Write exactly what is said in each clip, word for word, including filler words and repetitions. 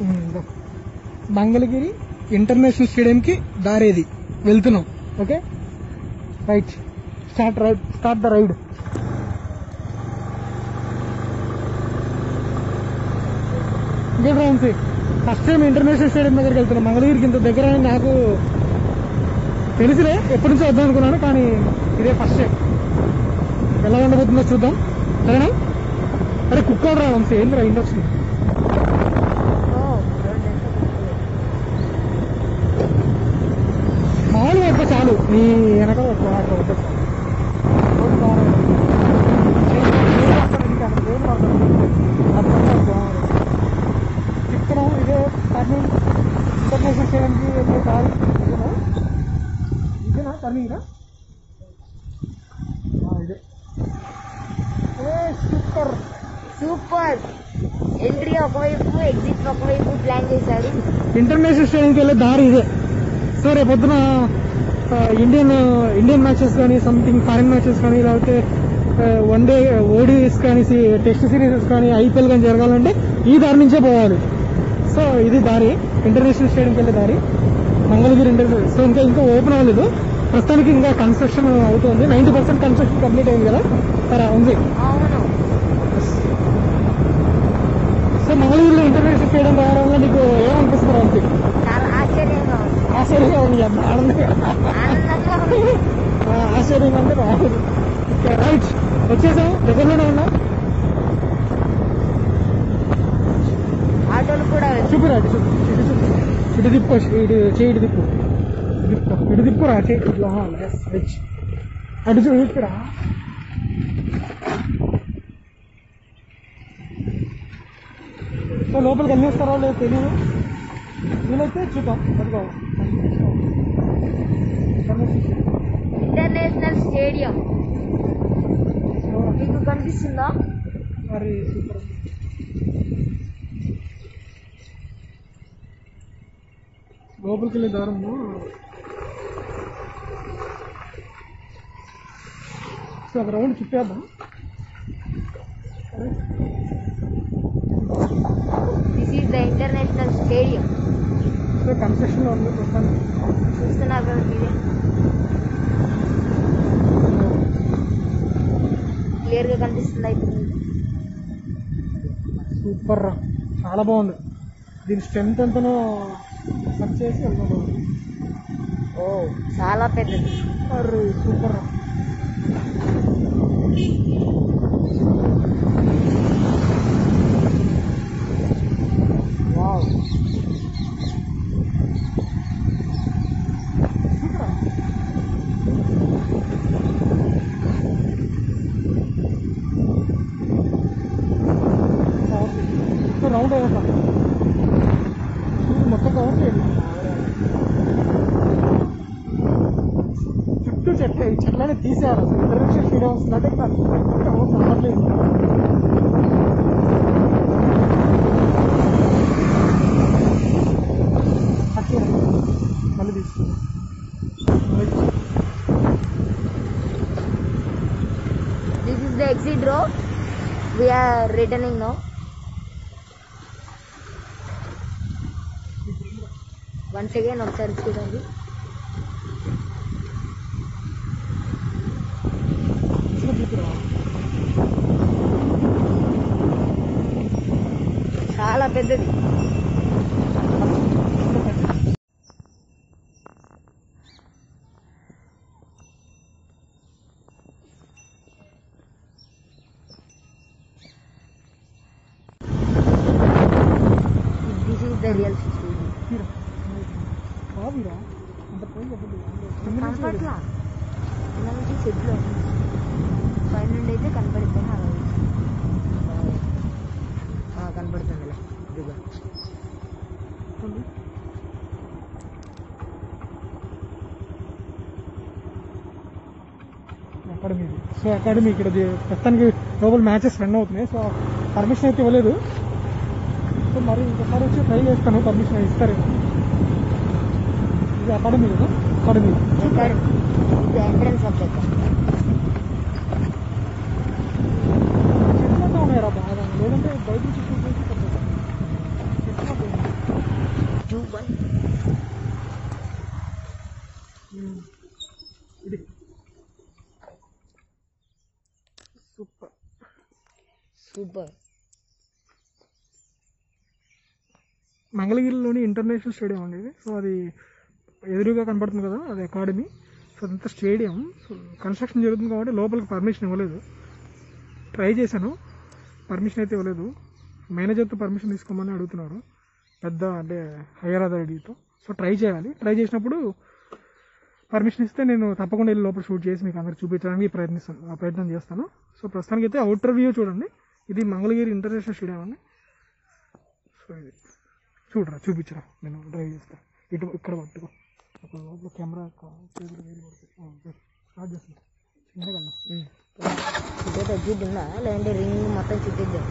Mangalagiri international stadium కి దారేది వెళ్తున్నాం. Okay right, start ride start the ride. ఇంకేం friends, first time international stadium దగ్గరికి వెళ్తున్నాం. మంగళగిరికి ఇంత దగ్గర అని నాకు తెలుసులే, ఎప్పటి నుంచో వద్దాం అనుకున్నాను, కానీ ఇదే ఫస్ట్ టైం. ఎలా ఉండబోతుందో చూద్దాం, సరేనా? అరే కుక్క రా వంశీ, ఏంద్రా ఇండక్షన్. మామూలుగా వద్ద చాలు, నీ వెనక వద్ద వద్ద చెప్తున్నాం. ఇదే టర్నింగ్, ఇంటర్నేషనల్ స్టేడియంకి వెళ్ళే దారి ఇదేనా? ఇదేనా టర్నింగ్? ఇదే. Super super. ఎంట్రీ ఒకవైపు, ఎగ్జిట్ ఒకవైపు ప్లాన్ చేశారు. ఇంటర్నేషనల్ స్టేడియంకి వెళ్ళే దారి ఇదే. సో రేపు పొద్దున ఇండియన్ ఇండియన్ మ్యాచెస్ కానీ, సంథింగ్ ఫారిన్ మ్యాచెస్ కానీ, లేకపోతే వన్ డే ఓడీస్ కానీ, టెస్ట్ సిరీసెస్ కానీ, ఐపీఎల్ కానీ జరగాలంటే ఈ దారి నుంచే పోవాలి. సో ఇది దారి, ఇంటర్నేషనల్ స్టేడియంకి వెళ్ళే దారి, మంగళగిరి ఇంటర్నేషనల్. సో ఇంకా ఇంకా ఓపెన్ అవ్వలేదు ప్రస్తుతానికి, ఇంకా కన్స్ట్రక్షన్ అవుతుంది. నైన్టీ పర్సెంట్ కన్స్ట్రక్షన్ కంప్లీట్ అయింది కదా, సరే ఉంది. సో మంగళగిరిలో ఇంటర్నేషనల్ స్టేడియం రావడం వల్ల నీకు ఏమనిపిస్తుంది అంతే? చాలా ఆశ్చర్యంగా ఉంది. ఆశ్చర్యంగా ఉంది, ఆనందంగా ఆశ్చర్యంగా అంటే రాలేదు. రైట్, వచ్చేసాం, దగ్గరలోనే ఉన్నా. ఆటోలు కూడా చూపురా, ఇటు చూపు, ఇటు తిప్పు, ఇటు చేయి, ఇటు తిప్పు, తిప్పు ఇటు తిప్పురా, చేయి అటు చూ తిప్పురా. సో లోపలికి వెళ్ళేస్తారో లేదు తెలియదు, వీలైతే చూద్దాం. అదిగో ఇంటర్నేషనల్ స్టేడియం మీకు కనిపిస్తుందా? మరి సూపర్. లోపలికి వెళ్ళే దారము. సో ఒక రౌండ్ చుట్టేద్దాం. This is the international stadium. So construction లో ఉంది ప్రస్తుతానికి, చూస్తున్నారు కదా మీరే, క్లియర్ గా కనిపిస్తుంది. ఇప్పుడు సూపర్ రా, చాలా బాగుంది. దీని స్ట్రెంత్ ఎంతనో సెర్చ్ చేసి వెళ్తాను. ఓ చాలా పెద్దది. అరే సూపర్ రా. వావ్, రౌండ్ అయ్యాక మొత్తం కవర్ చేయండి. చుట్టూ చెట్లే, ఈ చెట్లని తీసేయాలి. అసలు ఇంటర్నేషనల్ స్టేడియం వస్తుందంటే అవ్వట్లేదు. మళ్ళీ తీసుకుంటాం. This is the exit row. We are returning now. Once again ఒకసారి చూడండి. చాలా పెద్దది. This is the real stadium. కనపట్లా, కింద నుంచి చెట్లు పై నుండి అయితే కనపడుతుంది. అలా కనపడుతుందిలే. ఇదిగో అకాడమీ. సో అకాడమీ ఇక్కడ ప్రస్తుతానికి గ్లోబల్ మ్యాచెస్ రన్ అవుతున్నాయి. సో పర్మిషన్ అయితే ఇవ్వలేదు. సో మరి ఇంకోసారి వచ్చి ట్రై చేస్తాను, పర్మిషన్ ఇస్తారేమో. ఇది అకాడమీ కదా, అకాడమీ ఎంట్రన్స్ ఆఫ్ చెట్లతో ఉన్నాయరా బాగా, లేదంటే బయట నుంచి చూసేసి చెట్లు. సూపర్. మంగళగిరిలోని ఇంటర్నేషనల్ స్టేడియం అండి ఇది. సో అది ఎదురుగా కనపడుతుంది కదా, అది అకాడమీ. సో అదంతా స్టేడియం. సో కన్స్ట్రక్షన్ జరుగుతుంది కాబట్టి లోపలికి పర్మిషన్ ఇవ్వలేదు. ట్రై చేశాను, పర్మిషన్ అయితే ఇవ్వలేదు. మేనేజర్తో పర్మిషన్ తీసుకోమని అడుగుతున్నారు, పెద్ద అంటే హైయర్ అథారిటీతో. సో ట్రై చేయాలి. ట్రై చేసినప్పుడు పర్మిషన్ ఇస్తే నేను తప్పకుండా వెళ్ళి లోపల షూట్ చేసి మీకు అందరికి చూపించడానికి ప్రయత్నిస్తాను ప్రయత్నం చేస్తాను. సో ప్రస్తుతానికి అయితే అవుటర్ వ్యూ చూడండి. ఇది మంగళగిరి ఇంటర్నేషనల్ స్టేడియం అండి. సో ఇది చూడరా, చూపించరా, నేను డ్రైవ్ చేస్తాను. ఇటు ఇక్కడ పట్టుకో, అక్కడ లోపల కెమెరా స్టార్ట్ చేస్తాను. చిన్నగా ఇదే తగ్గిద్దా లేదంటే రింగ్ మొత్తం చుట్టిద్దాం,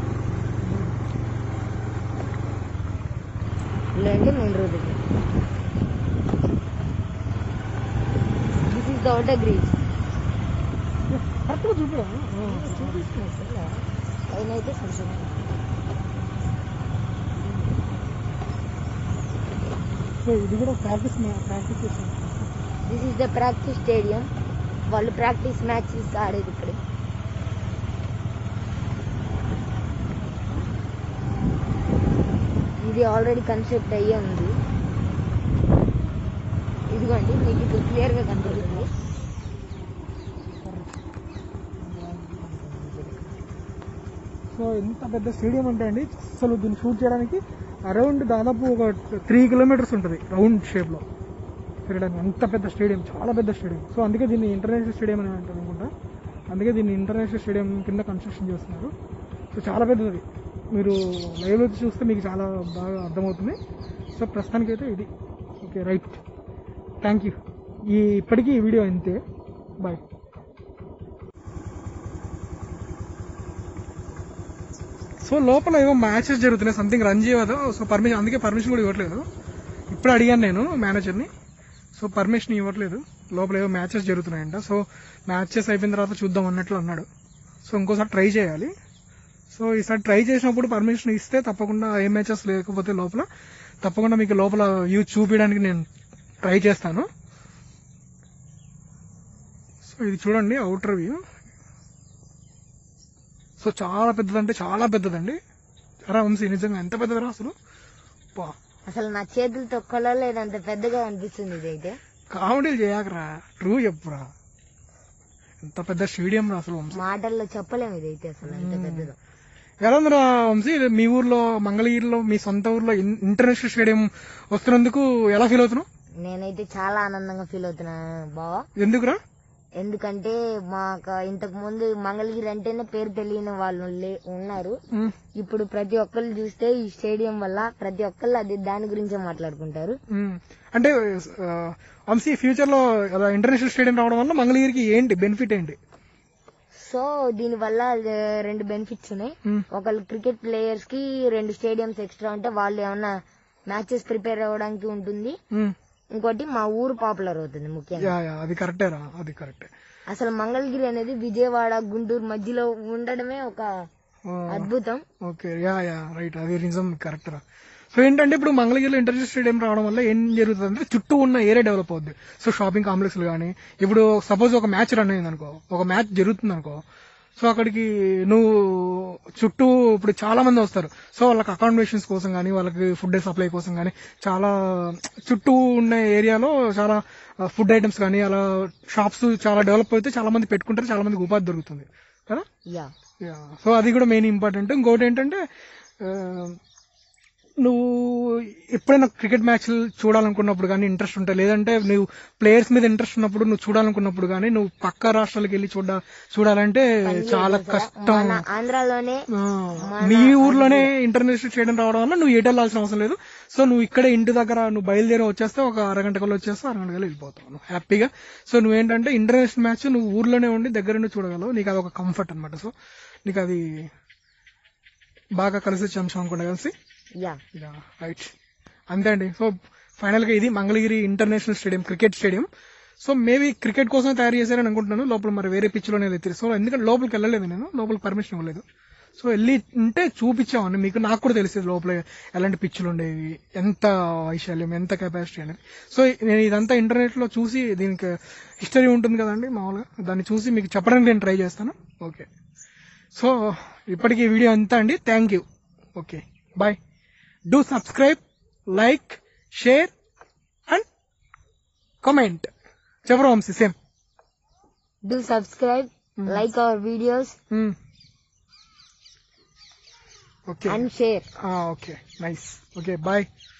లేదంటే main road. This is the outer grease. కరెక్ట్గా చూపిరా, చూపిస్తున్నాయి సార్. పైన అయితే సంవత్సరం. సో ఇది కూడా ప్రాక్టీస్ ప్రాక్టీస్ చేస్తాను. This is the practice stadium. వాళ్ళు ప్రాక్టీస్ మ్యాచెస్ ఆడేది ఇక్కడ. ఇది ఆల్రెడీ కన్స్ట్రక్ట్ అయ్యే ఉంది. ఇదిగోండి మీకు ఇప్పుడు క్లియర్ గా కనపడుతుంది. సో ఎంత పెద్ద స్టేడియం అంటే అండి, అసలు దీన్ని షూట్ చేయడానికి అరౌండ్ దాదాపు ఒక త్రీ కిలోమీటర్స్ ఉంటుంది రౌండ్ షేప్ లో తిరగడానికి. అంత పెద్ద స్టేడియం, చాలా పెద్ద స్టేడియం. సో అందుకే దీన్ని ఇంటర్నేషనల్ స్టేడియం అని అంటారు అనుకుంటా. అందుకే దీన్ని ఇంటర్నేషనల్ స్టేడియం కింద కన్స్ట్రక్షన్ చేస్తున్నారు. సో చాలా పెద్దది, మీరు లైవ్లో చూస్తే మీకు చాలా బాగా అర్థమవుతుంది. సో ప్రస్తుతానికైతే ఇది ఓకే, రైట్, థ్యాంక్ యూ. ఈ ఇప్పటికీ ఈ వీడియో అంతే, బాయ్. సో లోపల ఏవో మ్యాచెస్ జరుగుతున్నాయి, సంథింగ్ రన్ చేయవద్దు. సో పర్మిషన్, అందుకే పర్మిషన్ కూడా ఇవ్వట్లేదు. ఇప్పుడు అడిగాను నేను మేనేజర్ని, సో పర్మిషన్ ఇవ్వట్లేదు. లోపల ఏవో మ్యాచెస్ జరుగుతున్నాయంట. సో మ్యాచెస్ అయిపోయిన తర్వాత చూద్దాం అన్నట్లు అన్నాడు. సో ఇంకోసారి ట్రై చేయాలి. సో ఈసారి ట్రై చేసినప్పుడు పర్మిషన్ ఇస్తే తప్పకుండా ఏ మ్యాచెస్ లేకపోతే లోపల తప్పకుండా మీకు లోపల వ్యూ చూపించడానికి నేను ట్రై చేస్తాను. సో ఇది చూడండి అవుటర్ వ్యూ. సో చాలా పెద్దదంటే చాలా పెద్దదండి. అరా వంశీ, నిజంగా ఎంత పెద్దదరా అసలు. అసలు నా చేతులతో కొలలేదు, అంత పెద్దగా అనిపిస్తుంది. ఇది అయితే కామెడీలు చేయకరా, ట్రూ చెప్పురా. ఎంత పెద్ద స్టేడియం రా అసలు వంశీ, మాటల్లో చెప్పలేము. ఇదైతే అసలు ఎంత పెద్దదో. ఎలా ఉందిరా వంశీ, మీ ఊర్లో మంగళగిరిలో మీ సొంత ఊర్లో ఇంటర్నేషనల్ స్టేడియం వస్తున్నందుకు ఎలా ఫీల్ అవుతున్నావు? నేనైతే చాలా ఆనందంగా ఫీల్ అవుతున్నా బావా. ఎందుకురా? ఎందుకంటే మాకు ఇంతకు ముందు మంగళగిరి అంటేనే పేరు తెలియని వాళ్ళు ఉన్నారు. ఇప్పుడు ప్రతి ఒక్కళ్ళు చూస్తే ఈ స్టేడియం వల్ల ప్రతి ఒక్కళ్ళు అది దాని గురించే మాట్లాడుకుంటారు. అంటే వంశీ ఫ్యూచర్ లో ఇంటర్నేషనల్ స్టేడియం రావడం వల్ల మంగళగిరికి ఏంటి బెనిఫిట్ ఏంటి? సో దీని వల్ల రెండు బెనిఫిట్స్ ఉన్నాయి. ఒకళ్ళు క్రికెట్ ప్లేయర్స్ కి రెండు స్టేడియంస్ ఎక్స్ట్రా ఉంటే వాళ్ళు ఏమన్నా మ్యాచెస్ ప్రిపేర్ అవ్వడానికి ఉంటుంది. ఇంకోటి మా ఊరు పాపులర్ అవుతుంది ముఖ్యంగా. అది కరెక్టే రా, అది కరెక్టే. అసలు మంగళగిరి అనేది విజయవాడ గుంటూరు మధ్యలో ఉండడమే ఒక అద్భుతం. ఓకే, యా యా రైట్, అది నిజం, కరెక్ట్ రా. సో ఏంటంటే ఇప్పుడు మంగళగిరిలో ఇంటర్నేషనల్ స్టేడియం రావడం వల్ల ఏం జరుగుతుంది అంటే చుట్టూ ఉన్న ఏరియా డెవలప్ అవుద్ది. సో షాపింగ్ కాంప్లెక్స్ కానీ, ఇప్పుడు సపోజ్ ఒక మ్యాచ్ రన్ అయింది అనుకో, ఒక మ్యాచ్ జరుగుతుంది అనుకో, సో అక్కడికి నువ్వు చుట్టూ ఇప్పుడు చాలా మంది వస్తారు. సో వాళ్ళకి అకామిడేషన్స్ కోసం కానీ, వాళ్ళకి ఫుడ్ సప్లై కోసం కానీ, చాలా చుట్టూ ఉన్న ఏరియాలో చాలా ఫుడ్ ఐటమ్స్ కానీ అలా షాప్స్ చాలా డెవలప్ అయితే చాలా మంది పెట్టుకుంటారు, చాలా మందికి ఉపాధి దొరుకుతుంది కదా. సో అది కూడా మెయిన్ ఇంపార్టెంట్. ఇంకోటి ఏంటంటే నువ్వు ఎప్పుడైనా క్రికెట్ మ్యాచ్లు చూడాలనుకున్నప్పుడు కానీ ఇంట్రెస్ట్ ఉంటాయి, లేదంటే నువ్వు ప్లేయర్స్ మీద ఇంట్రెస్ట్ ఉన్నప్పుడు నువ్వు చూడాలనుకున్నప్పుడు కానీ నువ్వు పక్క రాష్ట్రాలకు వెళ్ళి చూడ చూడాలంటే చాలా కష్టం. ఆంధ్రాలోనే మీ ఊర్లోనే ఇంటర్నేషనల్ స్టేడియం రావడం వల్ల నువ్వు ఎటు వెళ్ళాల్సిన అవసరం లేదు. సో నువ్వు ఇక్కడే ఇంటి దగ్గర నువ్వు బయలుదేరి వచ్చేస్తే ఒక అరగంట కల్లా వచ్చేస్తే అరగంట కల్లా వెళ్ళిపోతావు హ్యాపీగా. సో నువ్వేంటంటే ఇంటర్నేషనల్ మ్యాచ్ నువ్వు ఊర్లోనే ఉండి దగ్గర నుండి చూడగలవు. నీకు అది ఒక కంఫర్ట్ అనమాట. సో నీకు అది బాగా కలిసి వచ్చే అంశం అనుకుంటా కలిసి రైట్, అంతే అండి. సో ఫైనల్ గా ఇది Mangalagiri international stadium, cricket stadium. So maybe cricket కోసం తయారు చేశారని అనుకుంటున్నాను. లోపల మరి వేరే పిచ్ లోనే వెళ్తారు. సో ఎందుకంటే లోపలికి వెళ్ళలేదు నేను, లోపలికి పర్మిషన్ ఇవ్వలేదు. సో వెళ్ళి ఉంటే చూపించామని మీకు, నాకు కూడా తెలిసేది లోపల ఎలాంటి పిచ్చులు ఉండేవి, ఎంత వైశాల్యం, ఎంత కెపాసిటీ అనేది. సో నేను ఇదంతా ఇంటర్నెట్ లో చూసి, దీనికి హిస్టరీ ఉంటుంది కదండి మామూలుగా, దాన్ని చూసి మీకు చెప్పడానికి నేను ట్రై చేస్తాను. ఓకే, సో ఇప్పటికి వీడియో అంతా అండి. Thank you. Okay bye. Do subscribe, like, share and comment. చెప్పరు Vamshi same. Do subscribe, like our videos okay and share. Okay nice. Okay bye.